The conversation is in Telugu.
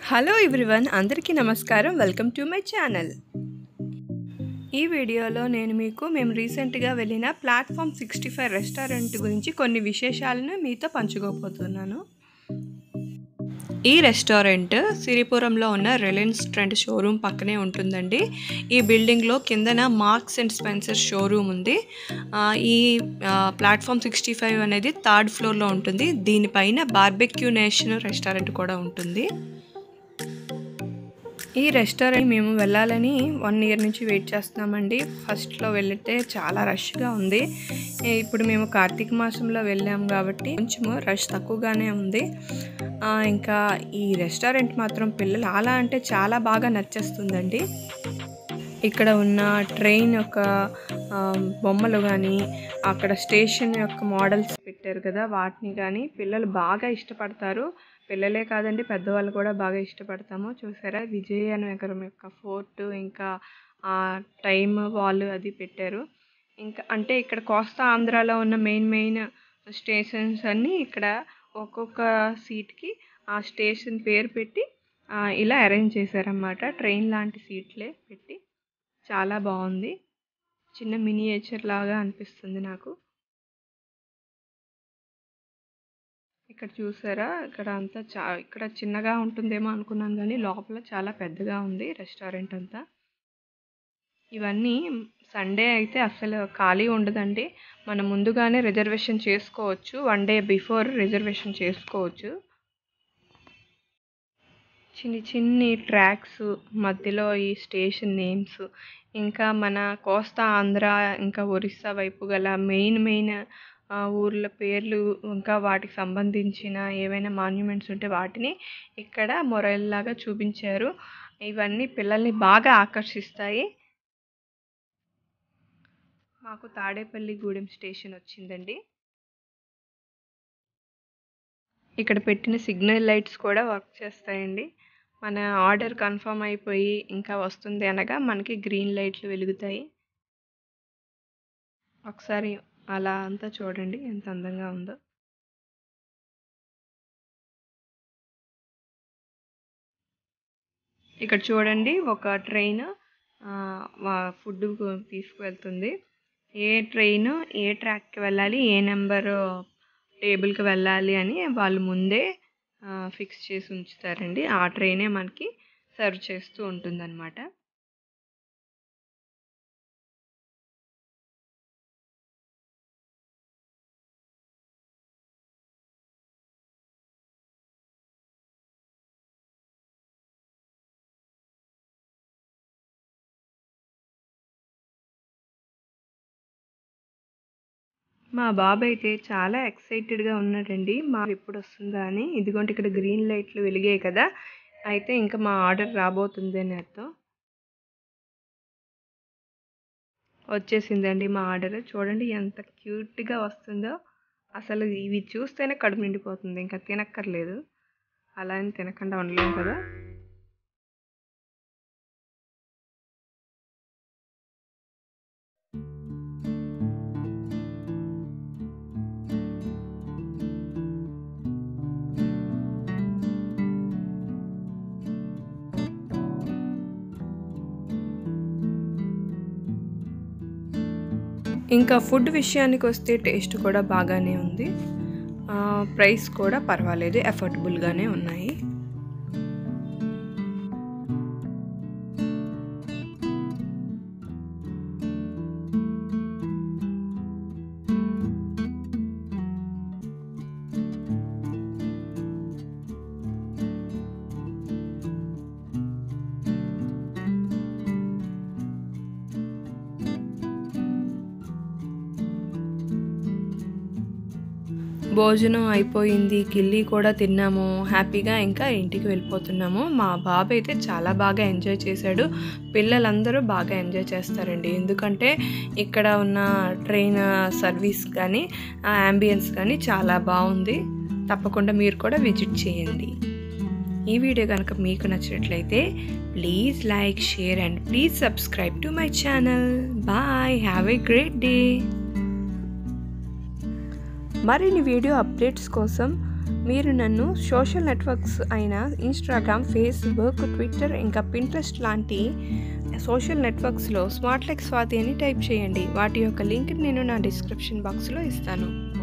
హలో ఎవ్రీవన్, అందరికీ నమస్కారం. Welcome to my channel. ఈ వీడియోలో నేను మేము రీసెంట్గా వెళ్ళిన ప్లాట్ఫామ్ 65 రెస్టారెంట్ గురించి కొన్ని విశేషాలను మీతో పంచుకోబోతున్నాను. ఈ రెస్టారెంట్ సిరిపురంలో ఉన్న రిలయన్స్ ట్రెండ్ షోరూమ్ పక్కనే ఉంటుందండి. ఈ బిల్డింగ్లో కిందన మార్క్స్ అండ్ స్పెన్సర్ షోరూమ్ ఉంది. ఈ ప్లాట్ఫామ్ 65 అనేది 3rd ఫ్లోర్లో ఉంటుంది. దీనిపైన బార్బెక్యూ నేషన్ రెస్టారెంట్ కూడా ఉంటుంది. ఈ రెస్టారెంట్ మేము వెళ్ళాలని 1 ఇయర్ నుంచి వెయిట్ చేస్తున్నామండి. ఫస్ట్లో వెళ్తే చాలా రష్గా ఉంది. ఇప్పుడు మేము కార్తీక మాసంలో వెళ్ళాము కాబట్టి కొంచెము రష్ తక్కువగానే ఉంది. ఇంకా ఈ రెస్టారెంట్ మాత్రం పిల్లలు చాలా బాగా నచ్చేస్తుందండి. ఇక్కడ ఉన్న ట్రైన్ యొక్క బొమ్మలు కానీ, అక్కడ స్టేషన్ యొక్క మోడల్స్ పెట్టారు కదా, వాటిని కానీ పిల్లలు బాగా ఇష్టపడతారు. పిల్లలే కాదండి, పెద్దవాళ్ళు కూడా బాగా ఇష్టపడతాము. చూసారా, విజయనగరం యొక్క ఫోర్ట్, ఇంకా టైమ్ వాల్ అది పెట్టారు. ఇంకా అంటే ఇక్కడ కోస్తా ఆంధ్రాలో ఉన్న మెయిన్ స్టేషన్స్ అన్నీ ఇక్కడ ఒక్కొక్క సీట్కి ఆ స్టేషన్ పేరు పెట్టి ఇలా అరేంజ్ చేశారన్నమాట. ట్రైన్ లాంటి సీట్లే పెట్టి చాలా బాగుంది. చిన్న మినియేచర్ లాగా అనిపిస్తుంది నాకు. ఇక్కడ చూసారా, ఇక్కడ అంతా ఇక్కడ చిన్నగా ఉంటుందేమో అనుకున్నాను, కానీ లోపల చాలా పెద్దగా ఉంది రెస్టారెంట్ అంతా. ఇవన్నీ సండే అయితే అసలు ఖాళీ ఉండదండి. మనం ముందుగానే రిజర్వేషన్ చేసుకోవచ్చు. 1 డే బిఫోర్ రిజర్వేషన్ చేసుకోవచ్చు. చిన్ని ట్రాక్స్ మధ్యలో ఈ స్టేషన్ నేమ్స్, ఇంకా మన కోస్తా ఆంధ్ర ఇంకా ఒరిస్సా వైపు గల మెయిన్ ఊర్ల పేర్లు, ఇంకా వాటికి సంబంధించిన ఏవైనా మాన్యుమెంట్స్ ఉంటే వాటిని ఇక్కడ మొరైల్లాగా చూపించారు. ఇవన్నీ పిల్లల్ని బాగా ఆకర్షిస్తాయి. మాకు తాడేపల్లిగూడెం స్టేషన్ వచ్చిందండి. ఇక్కడ పెట్టిన సిగ్నల్ లైట్స్ కూడా వర్క్ చేస్తాయండి. మన ఆర్డర్ కన్ఫర్మ్ అయిపోయి ఇంకా వస్తుంది అనగా మనకి గ్రీన్ లైట్లు వెలుగుతాయి. ఒకసారి అలా అంతా చూడండి ఎంత అందంగా ఉందో. ఇక్కడ చూడండి, ఒక ట్రైన్ ఫుడ్ తీసుకువెళ్తుంది. ఏ ట్రైన్ ఏ ట్రాక్కి వెళ్ళాలి, ఏ నెంబర్ టేబుల్కి వెళ్ళాలి అని వాళ్ళు ముందే ఫిక్స్ చేసి ఉంచుతారండి. ఆ ట్రైనే మనకి సర్వ్ చేస్తూ ఉంటుందన్నమాట. మా బాబు అయితే చాలా ఎక్సైటెడ్గా ఉన్నాడండి, మా ఎప్పుడు వస్తుందా అని. ఇదిగోండి, ఇక్కడ గ్రీన్ లైట్లు వెలిగాయి కదా, అయితే ఇంకా మా ఆర్డర్ రాబోతుంది అని అర్థం. వచ్చేసిందండి మా ఆర్డర్. చూడండి ఎంత క్యూట్గా వస్తుందో. అసలు ఇవి చూస్తేనే కడుపు నిండిపోతుంది, ఇంకా తినక్కర్లేదు. అలా అని తినకుండా ఉండలేము కదా. ఇంకా ఫుడ్ విషయానికి వస్తే టేస్ట్ కూడా బాగానే ఉంది. ప్రైస్ కూడా పర్వాలేదు, అఫోర్డబుల్గానే ఉన్నాయి. భోజనం అయిపోయింది, కిల్లీ కూడా తిన్నాము, హ్యాపీగా ఇంకా ఇంటికి వెళ్ళిపోతున్నాము. మా బాబు అయితే చాలా బాగా ఎంజాయ్ చేశాడు. పిల్లలందరూ బాగా ఎంజాయ్ చేస్తారండి, ఎందుకంటే ఇక్కడ ఉన్న ట్రైన్ సర్వీస్ కానీ యాంబియన్స్ కానీ చాలా బాగుంది. తప్పకుండా మీరు కూడా విజిట్ చేయండి. ఈ వీడియో కనుక మీకు నచ్చినట్లయితే please like, share and please subscribe to my channel. Bye, have a great day. మరిన్ని వీడియో అప్డేట్స్ కోసం మీరు నన్ను సోషల్ నెట్వర్క్స్ అయిన ఇన్స్టాగ్రామ్, ఫేస్బుక్, ట్విట్టర్ ఇంకా పింట్రెస్ట్ లాంటి సోషల్ నెట్వర్క్స్లో స్మార్ట్ లైక్ స్వాతి అని టైప్ చేయండి. వాటి యొక్క లింక్ నేను నా డిస్క్రిప్షన్ బాక్స్లో ఇస్తాను.